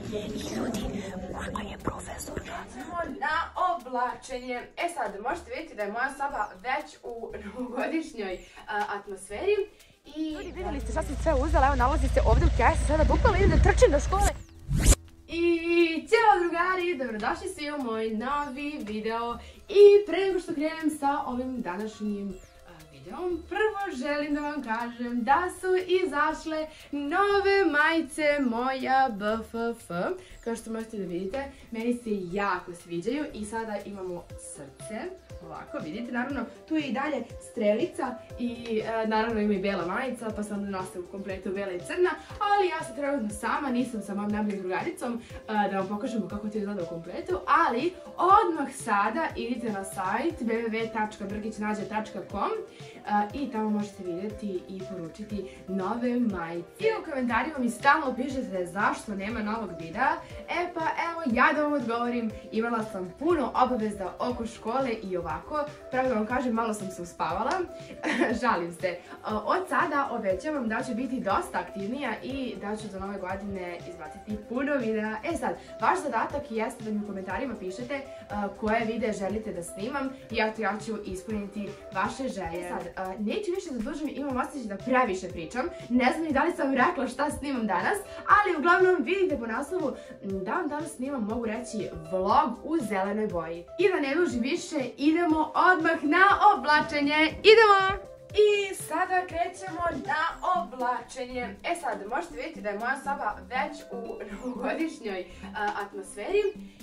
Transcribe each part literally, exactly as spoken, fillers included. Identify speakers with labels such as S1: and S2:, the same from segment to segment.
S1: I ljudi, ušla je profesorka.
S2: Na oblačenje. E sad, možete vidjeti da je moja soba već u novogodišnjoj uh, atmosferi. I...
S1: Ljudi, vidjeli ste šta sam sve uzela, evo nalazi se ovdje u kesi, sada bukvalno idem da trčim do škole.
S2: I ćao drugari, dobrodošli svi u moj novi video. I pre nego što krenem sa ovim današnjim videom, prvo želim da vam kažem da su izašle nove majice moja B F F. Kao što možete da vidite, meni se jako sviđaju i sada imamo srce. Ovako, vidite, naravno, tu je i dalje strelica i e, naravno ima i bela majica, pa sam nosim u kompletu bela i crna, ali ja sam trenutno sama, nisam sa mojom najboljom drugaricom, e, da vam pokažemo kako to izgleda u kompletu, ali odmah sada idite na sajt w w w tačka brkić nađa tačka com e, i tamo možete vidjeti i poručiti nove majice. I u komentarima mi stalno pišete zašto nema novog videa, e pa evo ja da vam odgovorim, imala sam puno obaveza oko škole i ovako, pravo vam kažem, malo sam se uspavala, žalim se. Od sada obećavam da ću biti dosta aktivnija i da ću za nove godine izbaciti puno videa. E sad, vaš zadatak jeste da mi u komentarima pišete koje videe želite da snimam i eto ja ću ispuniti vaše želje. E sad, neću više da dužim, imam osjećaj da previše pričam, ne znam ni da li sam rekla šta snimam danas, ali uglavnom vidite po naslovu da vam danas snimam, mogu reći, vlog u zelenoj boji. I da ne dužim više, idemo odmah na oblačenje, idemo! I sada krećemo na oblačenje. E sad, možete vidjeti da je moja soba već u novogodišnjoj uh, atmosferi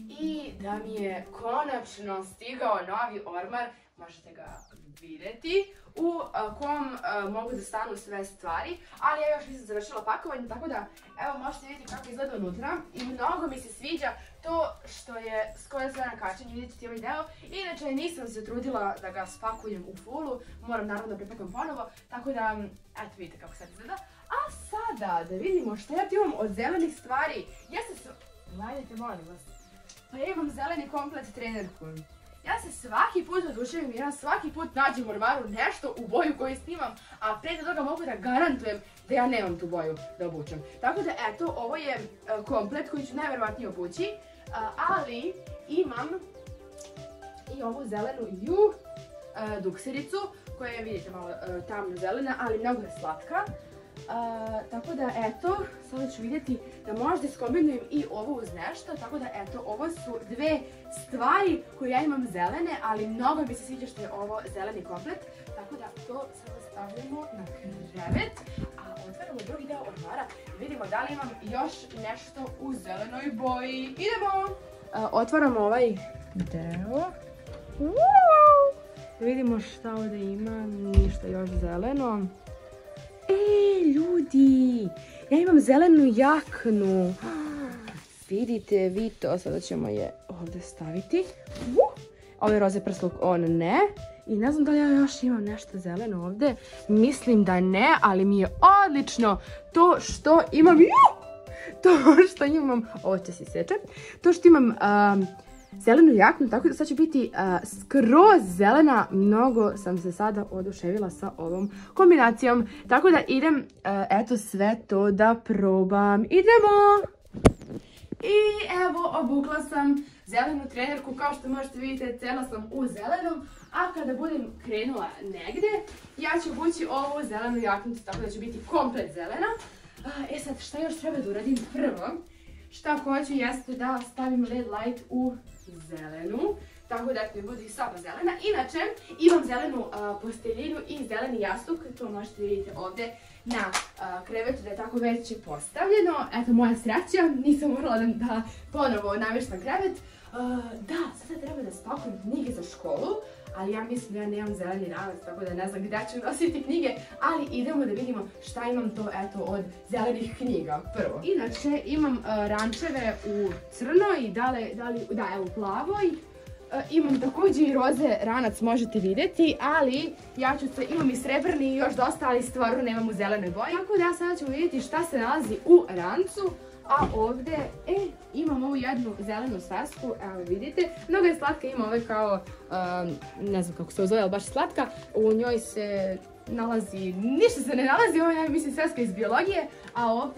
S2: i da mi je konačno stigao novi ormar, možete ga vidjeti, u uh, kom uh, mogu da stanu sve stvari, ali ja još nisam završila pakovanje, tako da evo možete vidjeti kako izgleda unutra i mnogo mi se sviđa to što je skoro sve nakačenje, vidjet ćete ovaj deo. Inače nisam se trudila da ga spakujem u fullu, moram naravno da prepakam ponovo, tako da eto vidite kako sad izgleda. A sada da vidimo šta ja ti imam od zelenih stvari. Ja se s... Gledajte, molim vas. Pa ja imam zeleni komplet trenerku. Ja se svaki put oduševim i ja svaki put nađem u ormaru nešto u boju koju snimam, a pre toga mogu da garantujem da ja nemam tu boju da obučem. Tako da eto, ovo je uh, komplet koji ću najverovatnije obući, uh, ali imam i ovu zelenu ju uh, duksericu koja je, vidite, malo uh, tamno zelena, ali mnogo je slatka. Uh, tako da eto, sada ću vidjeti da možda iskombinujem i ovo uz nešto, tako da eto, ovo su dve stvari koje ja imam zelene, ali mnogo mi se sviđa što je ovo zeleni komplet, tako da to sada stavljamo na krevet, a otvaramo drugi deo ormara i vidimo da li imam još nešto u zelenoj boji. Idemo! Uh, otvaramo ovaj deo. Uuu! Da vidimo šta ovdje ima, ništa još zeleno. E, ljudi, ja imam zelenu jaknu. Vidite vi to, sada ćemo je ovdje staviti. Ovaj roze prsluk, on ne. I ne znam da li ja još imam nešto zeleno ovdje. Mislim da ne, ali mi je odlično to što imam... To što imam... Ovo će se seče. To što imam... Um, zelenu jaknu, tako da sad će biti uh, skroz zelena. Mnogo sam se sada oduševila sa ovom kombinacijom. Tako da idem, uh, eto, sve to da probam. Idemo! I evo, obukla sam zelenu trenerku. Kao što možete vidjeti, cela sam u zelenom. A kada budem krenula negde, ja ću obući ovu zelenu jaknicu, tako da će biti komplet zelena. Uh, e sad, šta još treba da uradim prvo? Šta hoću jeste da stavim led light u zelenu, tako da mi bude i soba zelena. Inače, imam zelenu uh, posteljinu i zeleni jastuk, to možete vidjeti ovdje na uh, krevetu da je tako već postavljeno. Eto moja sreća, nisam morala da, da ponovo namještam krevet. Uh, da, sada treba da spakujem knjige za školu, ali ja mislim da ja nemam zeleni ranac, tako da ne znam gdje ću nositi knjige, ali idemo da vidimo šta imam to, eto, od zelenih knjiga prvo. Inače, imam uh, rančeve u crnoj, dale, dali, da, evo, plavoj. Uh, imam također i roze ranac, možete vidjeti, ali ja ću se, imam i srebrni i još dosta, ali stvarno nemam u zelenoj boji. Tako da sada ćemo vidjeti šta se nalazi u rancu. A ovdje, e, imam ovu jednu zelenu svesku, evo vidite, mnogo je slatka, ima ove kao, um, ne znam kako se zove, ali baš slatka, u njoj se nalazi, ništa se ne nalazi, ovo je, mislim, sveska iz biologije, a ovdje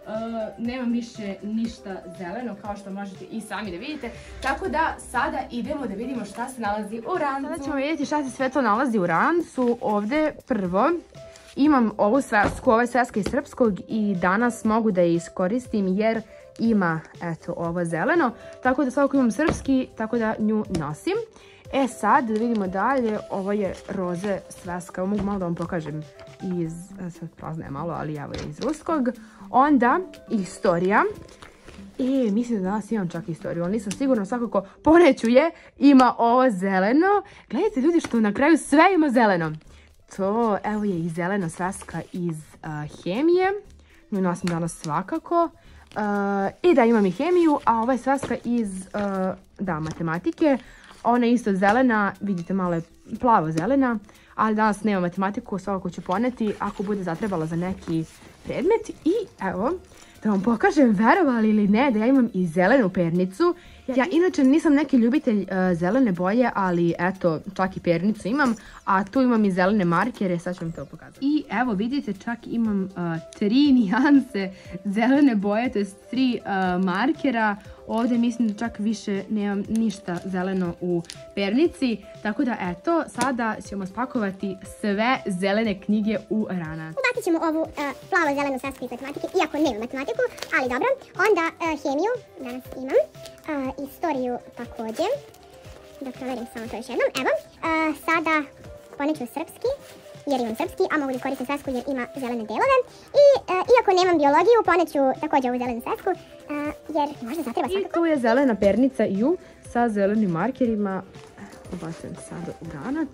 S2: nemam više ništa zeleno, kao što možete i sami da vidite. Tako da sada idemo da vidimo šta se nalazi u rancu.
S1: Sada ćemo vidjeti šta se sve to nalazi u rancu. Ovdje prvo imam ovu svesku, ovo je sveska iz srpskog i danas mogu da je iskoristim jer ima, eto, ovo zeleno. Tako da svakako imam srpski, tako da nju nosim. E sad, da vidimo dalje, ovo je roze sveska, mogu malo da vam pokažem iz, sad prazna je malo, ali evo je iz ruskog. Onda, istorija. I mislim da danas imam čak istoriju, ali nisam sigurna, svakako poneću je, ima ovo zeleno. Gledajte ljudi što na kraju sve ima zeleno. To, evo je i zelena sveska iz uh, hemije, nju nosim danas svakako. Uh, I da imam i hemiju, a ova je sveska iz, uh, da, matematike. Ona je isto zelena, vidite malo je plavo zelena, ali danas nema matematiku, svakako ću poneti ako bude zatrebala za neki predmet. I evo, da vam pokažem, verovali ili ne, da ja imam i zelenu pernicu. Ja inače nisam neki ljubitelj uh, zelene boje, ali eto, čak i pernicu imam, a tu imam i zelene markere, sad ću vam to pokazati. I evo vidite, čak imam uh, tri nijanse zelene boje, to je tri uh, markera. Ovdje mislim da čak više nemam ništa zeleno u pernici, tako da eto, sada ćemo spakovati sve zelene knjige u ranac.
S3: Ubacit ćemo ovu uh, plavo-zelenu svesku iz matematike, iako nemam matematiku, ali dobro. Onda uh, hemiju, danas imam, uh, istoriju također. Da proverim samo to još jednom, evo. Uh, sada poneću srpski, jer imam srpski, a mogu da koristim svesku jer ima zelene delove. I uh, iako nemam biologiju, poneću također ovu zelenu svesku, uh, jer možda zatreba svakako.
S1: I tu je zelena pernica ju sa zelenim markerima. Ubacujem sada u ranac.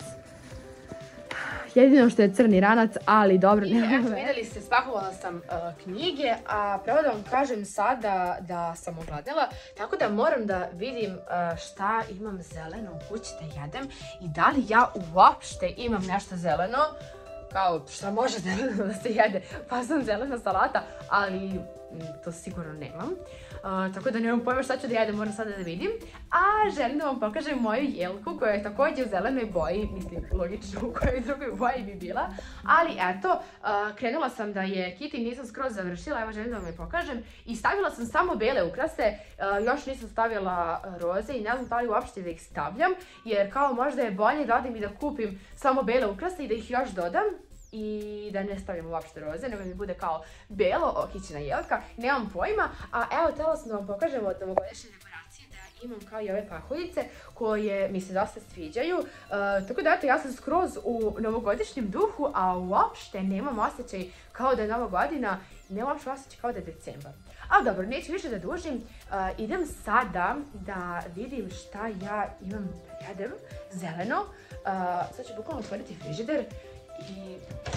S1: Jedino što je crni ranac, ali dobro.
S2: I eto, vidjeli ste, spakovala sam uh, knjige, a pravo da vam kažem sada da sam ogladnila, tako da moram da vidim uh, šta imam zeleno u kući da jedem i da li ja uopšte imam nešto zeleno, kao šta može zeleno da se jede, pa sam zelena salata, ali m, to sigurno nemam. Uh, tako da nemam pojma šta ću da jedem, moram sada da vidim. A želim da vam pokažem moju jelku koja je također u zelenoj boji, mislim logično u kojoj drugoj boji bi bila. Ali eto, uh, krenula sam da je kiti, nisam skroz završila, evo želim da vam je pokažem. I stavila sam samo bele ukrase, uh, još nisam stavila roze i ne znam da li uopšte da ih stavljam. Jer kao možda je bolje da odim i da kupim samo bele ukrase i da ih još dodam. I da ne stavljam uopšte roze, nego mi bude kao belo okićena jelka, nemam pojma. A evo, htjela sam da vam pokažem od novogodišnje dekoracije da imam kao i ove pahuljice koje mi se dosta sviđaju. Uh, tako da eto, ja sam skroz u novogodišnjem duhu, a uopšte nemam osjećaj kao da je nova godina, nemam uopšte osjećaj kao da je decembar. Ali dobro, neću više da dužim, uh, idem sada da vidim šta ja imam da jedem zeleno. Uh, sad ću bukvalno otvoriti frižider. I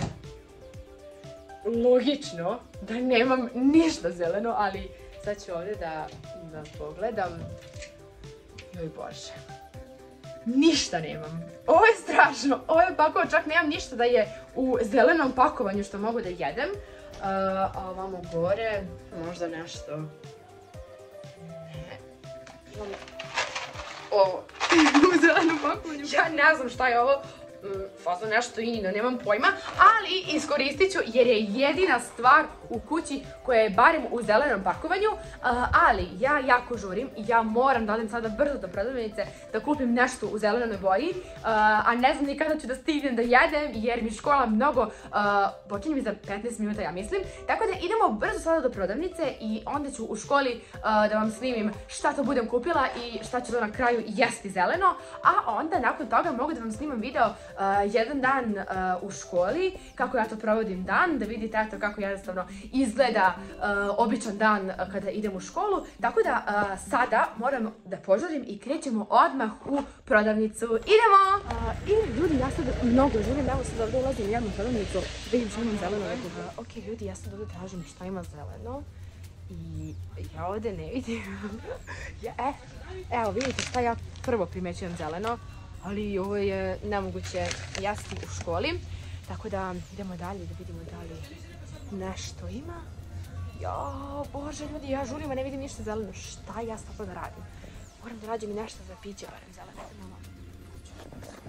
S2: logično da nemam ništa zeleno, ali sad ću ovdje da, da pogledam. Joj bože, ništa nemam. Ovo je strašno, ovo je pakao, čak nemam ništa da je u zelenom pakovanju što mogu da jedem. Uh, a ovamo gore možda nešto. Ne, imam ovo u zelenom pakovanju. Ja ne znam šta je ovo. Fazno nešto inino, nemam pojma, ali iskoristit ću jer je jedina stvar u kući koja je barem u zelenom pakovanju, ali ja jako žurim i ja moram da odem sada brzo do prodavnice da kupim nešto u zelenoj boji, a ne znam ni kada ću da stignem da jedem jer mi škola mnogo počinje mi za petnaest minuta, ja mislim, tako da idemo brzo sada do prodavnice i onda ću u školi da vam snimim šta to budem kupila i šta ću to na kraju jesti zeleno, a onda nakon toga mogu da vam snimam video Uh, jedan dan uh, u školi, kako ja to provodim dan, da vidite eto kako jednostavno izgleda uh, običan dan uh, kada idem u školu. Tako da uh, sada moram da požurim i krećemo odmah u prodavnicu. Idemo!
S1: Uh, I ljudi, ja sad mnogo želim, evo sad ovdje ulazim u jednu prodavnicu, vidim što imam zeleno. Uh, ok, ljudi, ja sad ovdje tražim šta ima zeleno i ja ovdje ne vidim. ja, eh, evo, vidite šta ja prvo primećujem zeleno. Ali ovo je nemoguće jesti u školi, tako da idemo dalje da vidimo da li nešto ima. Jao, bože ljudi, ja žurim, a ne vidim ništa zeleno. Šta ja sad da radim? Moram da nađem i nešto za piće, barem zeleno.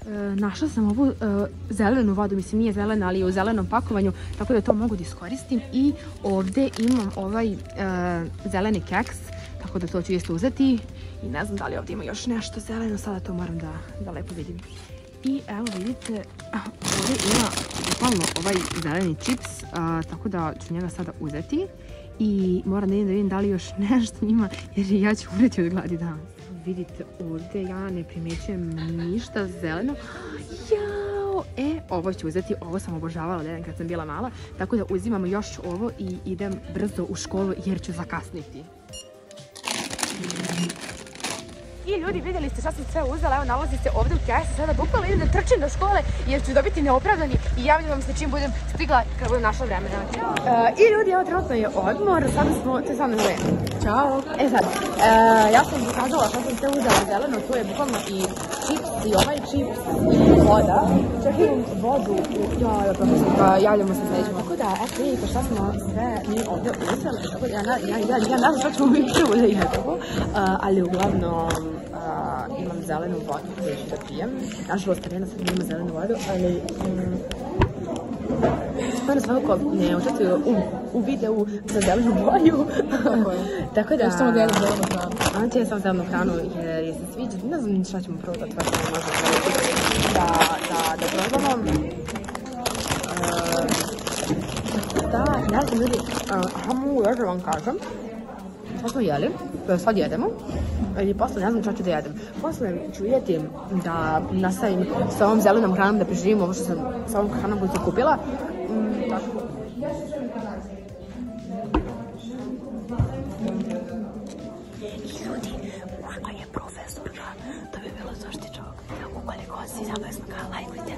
S1: našla sam ovu zelenu vodu, mislim nije zelena, ali je u zelenom pakovanju, tako da to mogu da iskoristim. I ovdje imam ovaj zeleni keks, tako da to ću isto uzeti. I ne znam da li ovdje ima još nešto zeleno, sada to moram da lepo vidim. I evo vidite, ovdje ima bukvalno ovaj zeleni čips, tako da ću njega sada uzeti. I moram da idem da vidim da li još nešto ima, jer ja ću umreti od gladi danas. Vidite ovdje, ja ne primjećujem ništa zeleno. Jao! E, ovo ću uzeti, ovo sam obožavala da jedem kad sam bila mala, tako da uzimamo još ovo i idem brzo u školu jer ću zakasniti. I ljudi, vidjeli ste šta sam sve uzela, evo nalazi se ovdje u kesi, sada bukvalno idem da trčim do škole jer ću dobiti neopravdani i javljam vam se čim budem stigla kad budem našla vremena. I ljudi, evo trenutno je odmor, sada smo, to je sada moje. Ćao! E sad, ja sam pokazala šta sam sve uzela zeleno, to je bukvalno i čips, i ovaj čips, i voda. Čak imam vodu, ja, ja, javljamo se sljedećem. Tako da, eto vidite šta smo sve mi ovdje uzeli, tako da ja ne znam šta ćemo mi prvo da jedemo, ali uglavnom imam zelenu vodu koju ću da pijem. Nažalost, Arena sad nema zelenu vodu, ali stvarno svakako ne učestvuju u videu za zelenu boju. Tako da... Ja samo da jedem zelenu hranu. Ona će samo zelenu hranu jer je se sviđa. Ne znam šta ćemo prvo da otvorimo možda da probamo. Da, ja sam ljudi, aha mogu još da vam kažem. Sad smo jeli, sad jedemo. Ili posle ne znam šta ću da jedem. Posle ću vidjeti da nastavim sa ovom zelenom hranom da preživim ovo što sam sa ovom hranom koju sam kupila. Mm, tako. Ljudi, ušla je profesorka da bi bilo zaštičak. Ukoliko si zapisnika, lajkujte.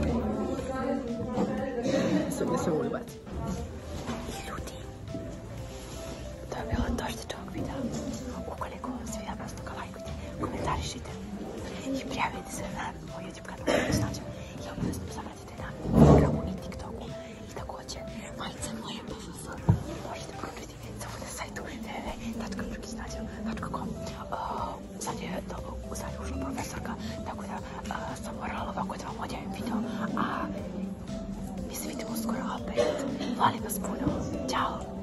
S1: Sve mi se ulibaci. Ljudi, to je bilo zaštičak videa. Ukoliko svi zapisnika, lajkujte, komentarišite i prijavite se na moj YouTube kanal koji snađa. I obavezno zapratite na Instagramu i TikToku. I također, majice moje P F F možete proučiti samo na sajtu w w w tačka brkisnađa tačka com. Sad je u sad ušla profesorka, tako da sam morala ovako da vam odjavim video. A mi se vidimo skoro opet. Volim vas puno. Ćao!